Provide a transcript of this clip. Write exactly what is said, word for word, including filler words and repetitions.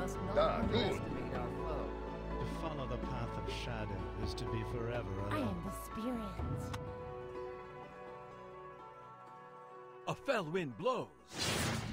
must not Da, good. underestimate our foe. To follow the path of shadow is to be forever I alone. am the spirit. A fell wind blows.